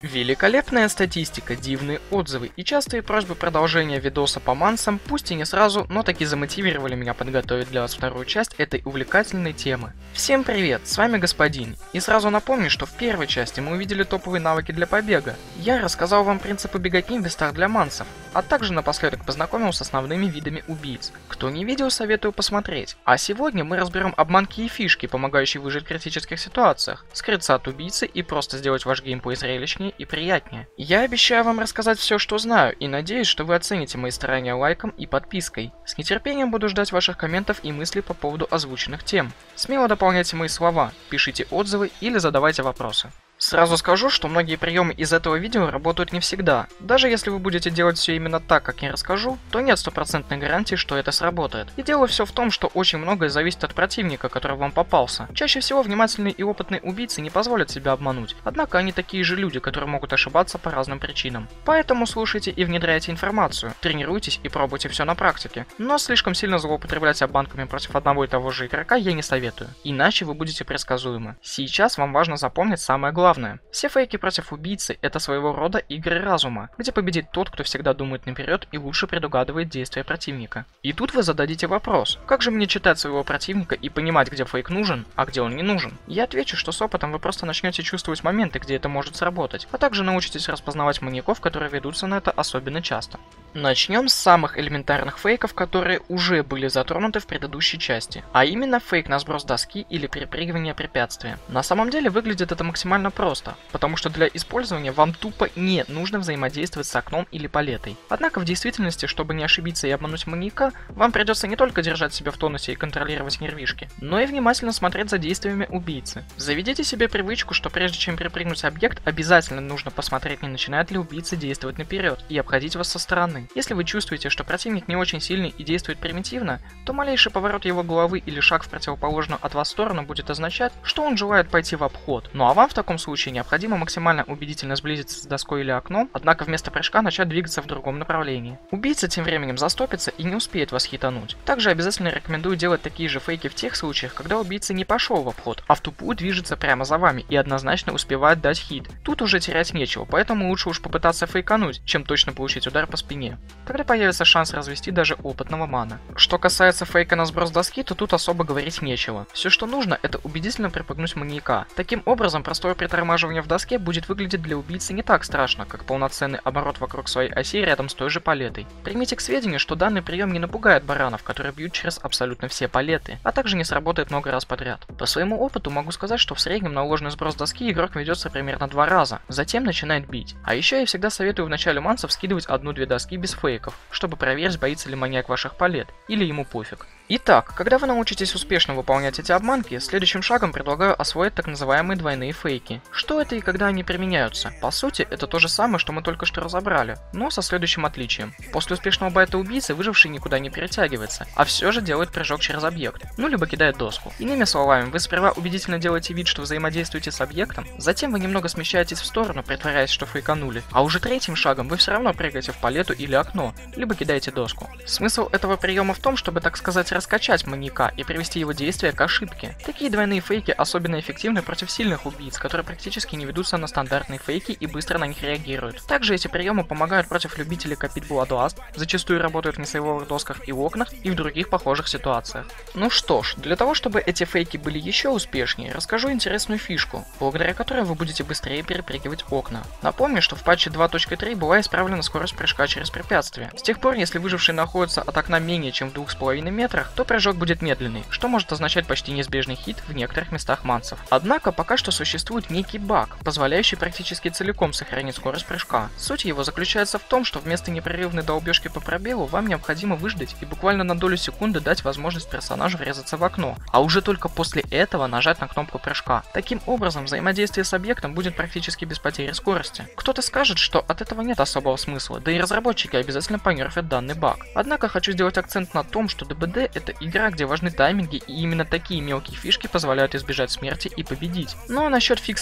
Великолепная статистика, дивные отзывы и частые просьбы продолжения видоса по мансам, пусть и не сразу, но таки замотивировали меня подготовить для вас вторую часть этой увлекательной темы. Всем привет, с вами Господин, и сразу напомню, что в первой части мы увидели топовые навыки для побега. Я рассказал вам принципы беготни в местах для мансов, а также напоследок познакомил с основными видами убийц. Кто не видел, советую посмотреть. А сегодня мы разберем обманки и фишки, помогающие выжить в критических ситуациях, скрыться от убийцы и просто сделать ваш геймплей зрелищнее и приятнее. Я обещаю вам рассказать все, что знаю, и надеюсь, что вы оцените мои старания лайком и подпиской. С нетерпением буду ждать ваших комментов и мыслей по поводу озвученных тем. Смело дополняйте мои слова, пишите отзывы или задавайте вопросы. Сразу скажу, что многие приемы из этого видео работают не всегда. Даже если вы будете делать все именно так, как я расскажу, то нет стопроцентной гарантии, что это сработает. И дело все в том, что очень многое зависит от противника, который вам попался. Чаще всего внимательные и опытные убийцы не позволят себя обмануть, однако они такие же люди, которые могут ошибаться по разным причинам. Поэтому слушайте и внедряйте информацию, тренируйтесь и пробуйте все на практике. Но слишком сильно злоупотреблять обманками против одного и того же игрока я не советую, иначе вы будете предсказуемы. Сейчас вам важно запомнить самое главное. Все фейки против убийцы — это своего рода игры разума, где победит тот, кто всегда думает наперед и лучше предугадывает действия противника. И тут вы зададите вопрос: как же мне читать своего противника и понимать, где фейк нужен, а где он не нужен? Я отвечу, что с опытом вы просто начнете чувствовать моменты, где это может сработать, а также научитесь распознавать маньяков, которые ведутся на это особенно часто. Начнем с самых элементарных фейков, которые уже были затронуты в предыдущей части, а именно фейк на сброс доски или перепрыгивание препятствия. На самом деле выглядит это максимально просто, потому что для использования вам тупо не нужно взаимодействовать с окном или палетой. Однако в действительности, чтобы не ошибиться и обмануть маньяка, вам придется не только держать себя в тонусе и контролировать нервишки, но и внимательно смотреть за действиями убийцы. Заведите себе привычку, что прежде чем перепрыгнуть объект, обязательно нужно посмотреть, не начинает ли убийца действовать наперед, и обходить вас со стороны. Если вы чувствуете, что противник не очень сильный и действует примитивно, то малейший поворот его головы или шаг в противоположную от вас сторону будет означать, что он желает пойти в обход. Ну а вам в таком случае необходимо максимально убедительно сблизиться с доской или окном, однако вместо прыжка начать двигаться в другом направлении. Убийца тем временем застопится и не успеет вас хитануть. Также обязательно рекомендую делать такие же фейки в тех случаях, когда убийца не пошел в обход, а в тупую движется прямо за вами и однозначно успевает дать хит. Тут уже терять нечего, поэтому лучше уж попытаться фейкануть, чем точно получить удар по спине. Тогда появится шанс развести даже опытного мана. Что касается фейка на сброс доски, то тут особо говорить нечего. Все, что нужно, это убедительно припугнуть маньяка. Таким образом, простое притормаживание в доске будет выглядеть для убийцы не так страшно, как полноценный оборот вокруг своей оси рядом с той же палетой. Примите к сведению, что данный прием не напугает баранов, которые бьют через абсолютно все палеты, а также не сработает много раз подряд. По своему опыту могу сказать, что в среднем на ложный сброс доски игрок ведется примерно 2 раза, затем начинает бить. А еще я всегда советую в начале мансов скидывать 1-2 доски без фейков, чтобы проверить, боится ли маньяк ваших палет, или ему пофиг. Итак, когда вы научитесь успешно выполнять эти обманки, следующим шагом предлагаю освоить так называемые двойные фейки. Что это и когда они применяются? По сути, это то же самое, что мы только что разобрали, но со следующим отличием. После успешного байта убийцы выживший никуда не перетягивается, а все же делает прыжок через объект, ну либо кидает доску. Иными словами, вы сперва убедительно делаете вид, что взаимодействуете с объектом, затем вы немного смещаетесь в сторону, притворяясь, что фейканули, а уже третьим шагом вы все равно прыгаете в палету или окно, либо кидаете доску. Смысл этого приема в том, чтобы, так сказать, раскачать маньяка и привести его действия к ошибке. Такие двойные фейки особенно эффективны против сильных убийц, которые практически не ведутся на стандартные фейки и быстро на них реагируют. Также эти приемы помогают против любителей копить Bloodlust, зачастую работают в несейвовых досках и окнах и в других похожих ситуациях. Ну что ж, для того, чтобы эти фейки были еще успешнее, расскажу интересную фишку, благодаря которой вы будете быстрее перепрыгивать окна. Напомню, что в патче 2.3 была исправлена скорость прыжка через препятствия. С тех пор, если выживший находится от окна менее чем в 2,5 метрах, то прыжок будет медленный, что может означать почти неизбежный хит в некоторых местах мансов. Однако пока что существует некий баг, позволяющий практически целиком сохранить скорость прыжка. Суть его заключается в том, что вместо непрерывной долбежки по пробелу вам необходимо выждать и буквально на долю секунды дать возможность персонажу врезаться в окно, а уже только после этого нажать на кнопку прыжка. Таким образом, взаимодействие с объектом будет практически без потери скорости. Кто-то скажет, что от этого нет особого смысла, да и разработчики обязательно понерфят данный баг. Однако хочу сделать акцент на том, что ДБД — это игра, где важны тайминги, и именно такие мелкие фишки позволяют избежать смерти и победить. Ну а насчет фикса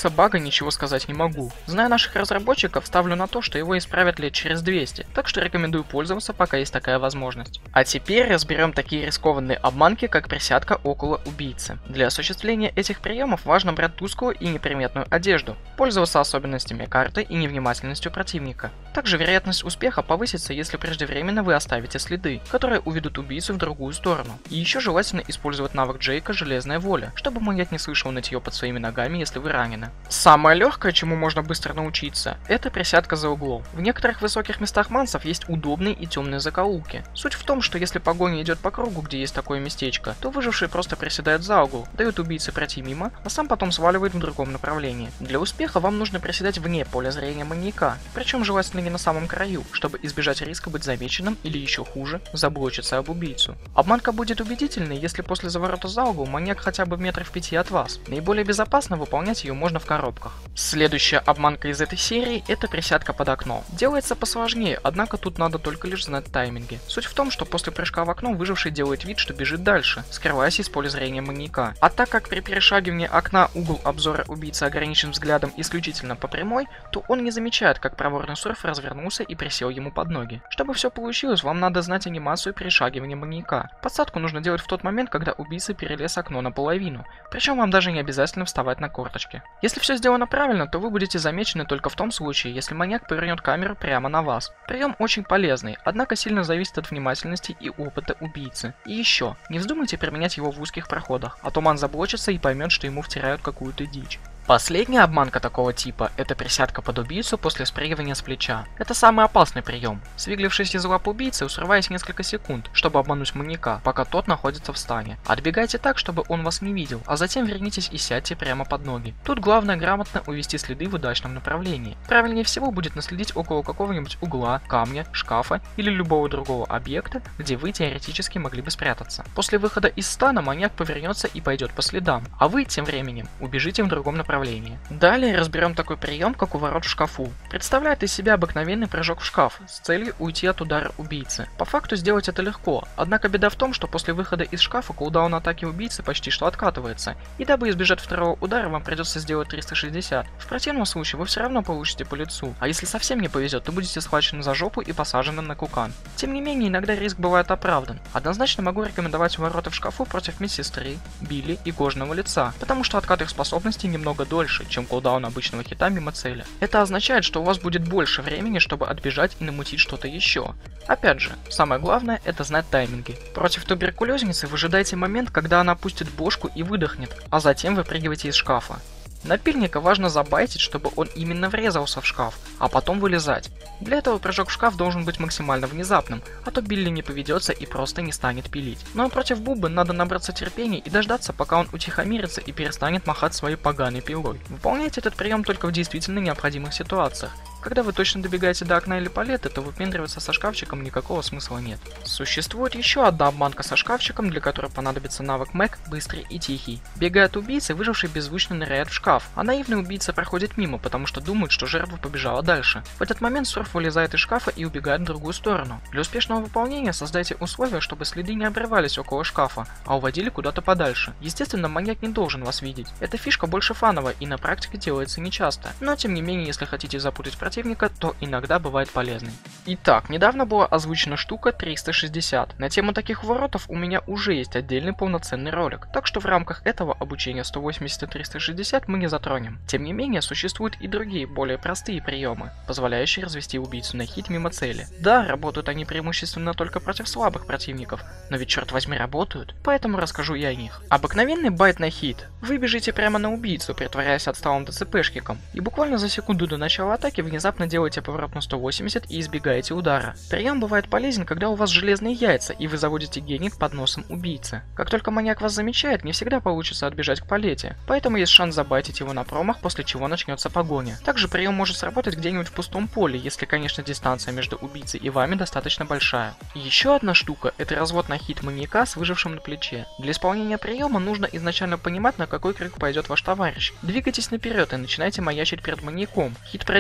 качестве бага ничего сказать не могу. Зная наших разработчиков, ставлю на то, что его исправят лет через 200, так что рекомендую пользоваться, пока есть такая возможность. А теперь разберем такие рискованные обманки, как присядка около убийцы. Для осуществления этих приемов важно брать тусклую и неприметную одежду, пользоваться особенностями карты и невнимательностью противника. Также вероятность успеха повысится, если преждевременно вы оставите следы, которые уведут убийцу в другую сторону. И еще желательно использовать навык Джейка «Железная воля», чтобы маньяк не слышал нытье под своими ногами, если вы ранены. Самое легкое, чему можно быстро научиться, это присядка за углом. В некоторых высоких местах мансов есть удобные и темные закоулки. Суть в том, что если погоня идет по кругу, где есть такое местечко, то выживший просто приседает за угол, дает убийце пройти мимо, а сам потом сваливает в другом направлении. Для успеха вам нужно приседать вне поля зрения маньяка, причем желательно не на самом краю, чтобы избежать риска быть замеченным или еще хуже, заблочиться об убийцу. Обманка будет убедительной, если после заворота за угол маньяк хотя бы метров в 5 от вас. Наиболее безопасно выполнять ее можно в коробках. Следующая обманка из этой серии — это присядка под окно. Делается посложнее, однако тут надо только лишь знать тайминги. Суть в том, что после прыжка в окно выживший делает вид, что бежит дальше, скрываясь из поля зрения маньяка. А так как при перешагивании окна угол обзора убийцы ограничен взглядом исключительно по прямой, то он не замечает, как проворный сурф развернулся и присел ему под ноги. Чтобы все получилось, вам надо знать анимацию перешагивания маньяка. Подсадку нужно делать в тот момент, когда убийца перелез окно наполовину, причем вам даже не обязательно вставать на корточки. Если все сделано правильно, то вы будете замечены только в том случае, если маньяк повернет камеру прямо на вас. Прием очень полезный, однако сильно зависит от внимательности и опыта убийцы. И еще, не вздумайте применять его в узких проходах, а то ман заблочится и поймет, что ему втирают какую-то дичь. Последняя обманка такого типа – это присядка под убийцу после спрыгивания с плеча. Это самый опасный прием. Свиглившись из лап убийцы, срываясь несколько секунд, чтобы обмануть маньяка, пока тот находится в стане. Отбегайте так, чтобы он вас не видел, а затем вернитесь и сядьте прямо под ноги. Тут главное грамотно увести следы в удачном направлении. Правильнее всего будет наследить около какого-нибудь угла, камня, шкафа или любого другого объекта, где вы теоретически могли бы спрятаться. После выхода из стана маньяк повернется и пойдет по следам, а вы тем временем убежите в другом направлении. Далее разберем такой прием, как уворот в шкафу. Представляет из себя обыкновенный прыжок в шкаф с целью уйти от удара убийцы. По факту сделать это легко, однако беда в том, что после выхода из шкафа кулдаун атаки убийцы почти что откатывается, и дабы избежать второго удара, вам придется сделать 360. В противном случае вы все равно получите по лицу, а если совсем не повезет, то будете схвачены за жопу и посажены на кукан. Тем не менее, иногда риск бывает оправдан. Однозначно могу рекомендовать увороты в шкафу против медсестры, Билли и кожаного лица, потому что откат их способностей немного дольше, чем кулдаун обычного хита мимо цели. Это означает, что у вас будет больше времени, чтобы отбежать и намутить что-то еще. Опять же, самое главное — это знать тайминги. Против туберкулезницы выжидайте момент, когда она опустит бошку и выдохнет, а затем выпрыгивайте из шкафа. Напильника важно забайтить, чтобы он именно врезался в шкаф, а потом вылезать. Для этого прыжок в шкаф должен быть максимально внезапным, а то Билли не поведется и просто не станет пилить. Но против Бубы надо набраться терпения и дождаться, пока он утихомирится и перестанет махать своей поганой пилой. Выполняйте этот прием только в действительно необходимых ситуациях. Когда вы точно добегаете до окна или палеты, то выпендриваться со шкафчиком никакого смысла нет. Существует еще одна обманка со шкафчиком, для которой понадобится навык Мэг быстрый и тихий. Бегая от убийцы, выживший беззвучно ныряет в шкаф, а наивный убийца проходит мимо, потому что думает, что жертва побежала дальше. В этот момент сурф вылезает из шкафа и убегает в другую сторону. Для успешного выполнения создайте условия, чтобы следы не обрывались около шкафа, а уводили куда-то подальше. Естественно, маньяк не должен вас видеть. Эта фишка больше фановая и на практике делается нечасто, но тем не менее, если хотите запутать противника, то иногда бывает полезной. Итак, недавно была озвучена штука 360. На тему таких уворотов у меня уже есть отдельный полноценный ролик, так что в рамках этого обучения 180 и 360 мы не затронем. Тем не менее, существуют и другие, более простые приемы, позволяющие развести убийцу на хит мимо цели. Да, работают они преимущественно только против слабых противников, но ведь черт возьми работают, поэтому расскажу и о них. Обыкновенный байт на хит. Вы бежите прямо на убийцу, притворяясь отсталым ДЦПшником, и буквально за секунду до начала атаки внезапно делаете поворот на 180 и избегаете удара. Прием бывает полезен, когда у вас железные яйца и вы заводите геник под носом убийцы. Как только маньяк вас замечает, не всегда получится отбежать к палете, поэтому есть шанс забайтить его на промах, после чего начнется погоня. Также прием может сработать где-нибудь в пустом поле, если, конечно, дистанция между убийцей и вами достаточно большая. Еще одна штука — это развод на хит маньяка с выжившим на плече. Для исполнения приема нужно изначально понимать, на какой крюк пойдет ваш товарищ. Двигайтесь наперед и начинайте маячить перед маньяком. Хит пройдет мимо вас,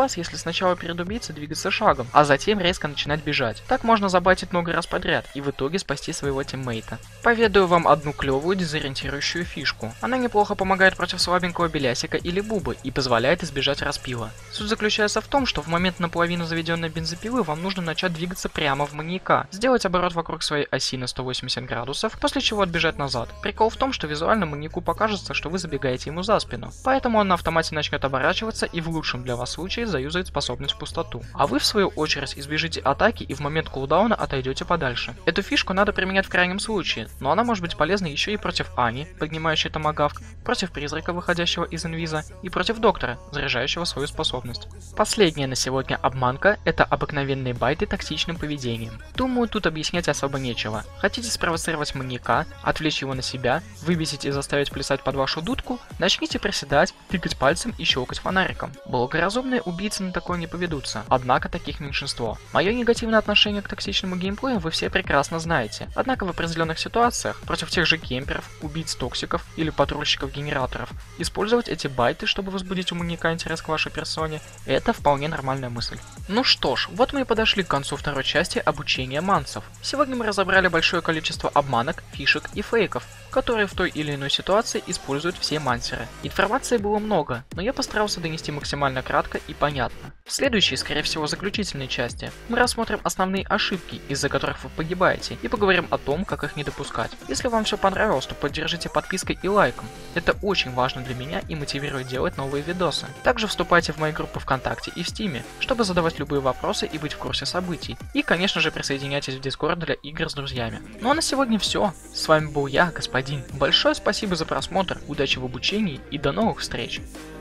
вас, если сначала перед убийцей двигаться шагом, а затем резко начинать бежать. Так можно забайтить много раз подряд и в итоге спасти своего тиммейта. Поведаю вам одну клевую дезориентирующую фишку. Она неплохо помогает против слабенького Белясика или Бубы и позволяет избежать распила. Суть заключается в том, что в момент наполовину заведенной бензопилы вам нужно начать двигаться прямо в маньяка, сделать оборот вокруг своей оси на 180 градусов, после чего отбежать назад. Прикол в том, что визуально маньяку покажется, что вы забегаете ему за спину, поэтому он на автомате начнет оборачиваться и в лучшем для вас случае заюзает способность в пустоту. А вы в свою очередь избежите атаки и в момент кулдауна отойдете подальше. Эту фишку надо применять в крайнем случае, но она может быть полезна еще и против Ани, поднимающей томагавк, против призрака, выходящего из инвиза, и против доктора, заряжающего свою способность. Последняя на сегодня обманка – это обыкновенные байты токсичным поведением. Думаю, тут объяснять особо нечего. Хотите спровоцировать маньяка, отвлечь его на себя, выбесить и заставить плясать под вашу дудку, начните приседать, тыкать пальцем и щелкать фонариком. Благоразумные убийцы на такое не поведутся, однако таких меньшинство. Мое негативное отношение к токсичному геймплею вы все прекрасно знаете, однако в определенных ситуациях, против тех же кемперов, убийц-токсиков или патрульщиков-генераторов, использовать эти байты, чтобы возбудить у маньяка интерес к вашей персоне, это вполне нормальная мысль. Ну что ж, вот мы и подошли к концу второй части обучения мансов. Сегодня мы разобрали большое количество обманок, фишек и фейков, которые в той или иной ситуации используют все мансеры. Информации было много, но я постарался донести максимально кратко и понятно. В следующей, скорее всего, заключительной части мы рассмотрим основные ошибки, из-за которых вы погибаете, и поговорим о том, как их не допускать. Если вам все понравилось, то поддержите подпиской и лайком. Это очень важно для меня и мотивирует делать новые видосы. Также вступайте в мои группы ВКонтакте и в Стиме, чтобы задавать любые вопросы и быть в курсе событий. И, конечно же, присоединяйтесь в Discord для игр с друзьями. Ну а на сегодня все. С вами был я, господин. Большое спасибо за просмотр, удачи в обучении и до новых встреч!